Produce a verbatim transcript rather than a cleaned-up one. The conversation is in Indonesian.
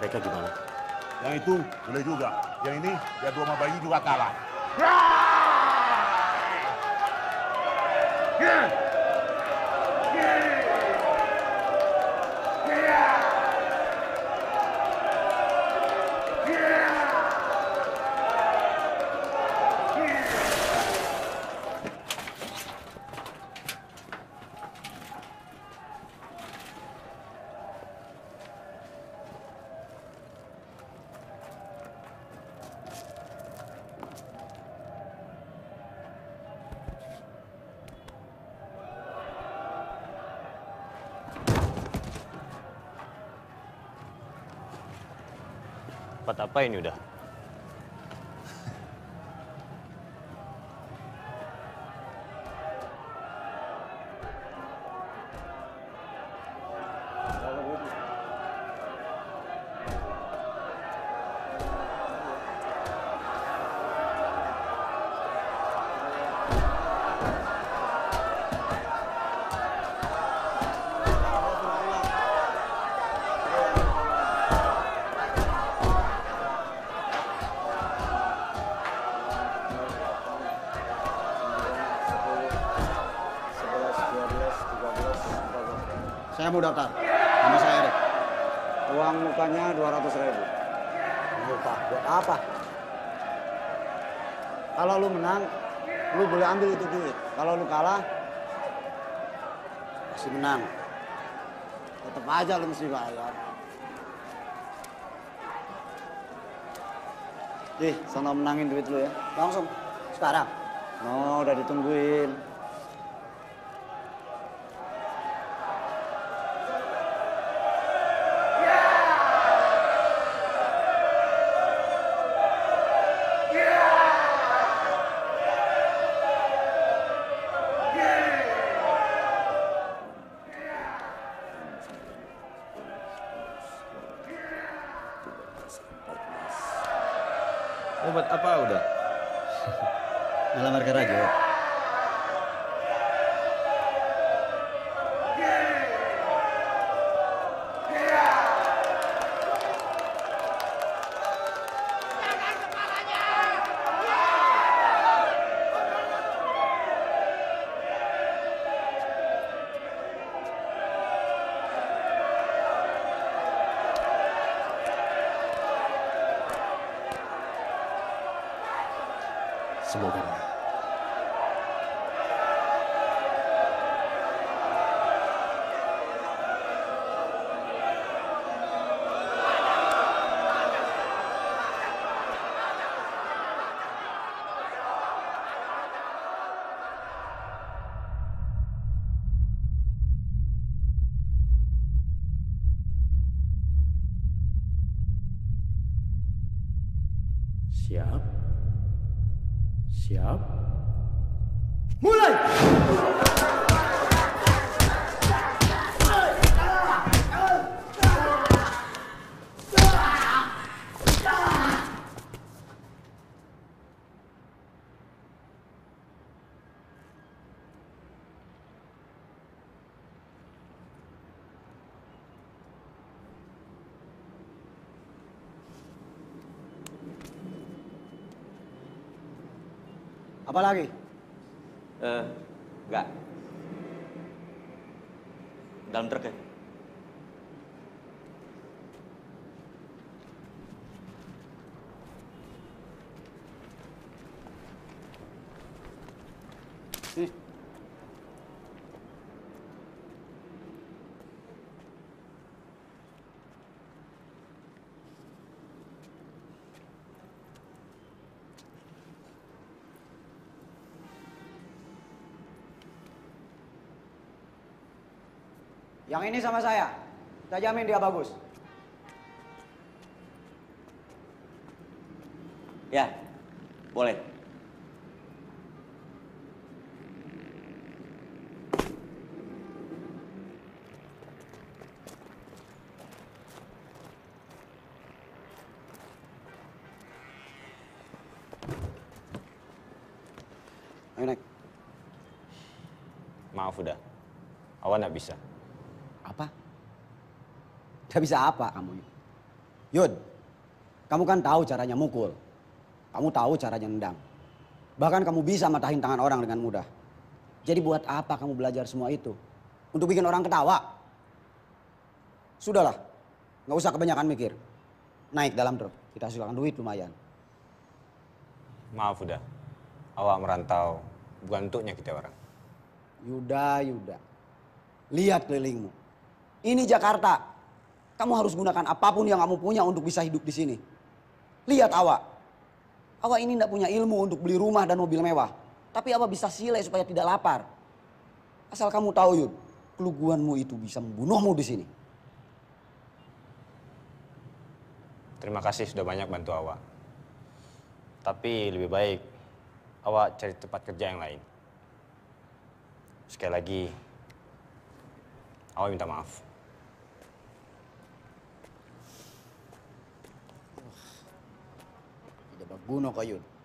Mereka gimana? Yang itu boleh juga. Yang ini dia dua sama bayi juga kalah. Tempat apa ini udah? Saya mau daftar. Nama saya Erik. Uang mukanya dua ratus ribu. Muka buat apa? Kalau lu menang, lu boleh ambil itu duit. Kalau lu kalah, masih menang. Tetap aja lu mesti bayar. Ih, sono menangin duit lu ya. Langsung, sekarang. No, udah ditungguin. Obat apa udah? Ngelamar ke Rajo. Semoga menang. Siap. Siap. Mulai! Apa lagi? Eh, enggak. Dalam truk ya? Nih. Yang ini sama saya. Kita jamin dia bagus. Ya, boleh. Ayo naik. Maaf udah. Awan nggak bisa. Apa? Gak bisa apa kamu? Yud, kamu kan tahu caranya mukul. Kamu tahu caranya nendang. Bahkan kamu bisa matahin tangan orang dengan mudah. Jadi buat apa kamu belajar semua itu? Untuk bikin orang ketawa? Sudahlah, nggak usah kebanyakan mikir. Naik dalam truk, kita hasilkan duit lumayan. Maaf udah, awak merantau bukan untuk nyakiti orang. Yuda, Yuda, lihat kelilingmu. Ini Jakarta. Kamu harus gunakan apapun yang kamu punya untuk bisa hidup di sini. Lihat awak. Awak ini tidak punya ilmu untuk beli rumah dan mobil mewah. Tapi awak bisa silai supaya tidak lapar. Asal kamu tahu Yud, keluguanmu itu bisa membunuhmu di sini. Terima kasih sudah banyak bantu awak. Tapi lebih baik awak cari tempat kerja yang lain. Sekali lagi, awak minta maaf. Tidak berguna kau Yud.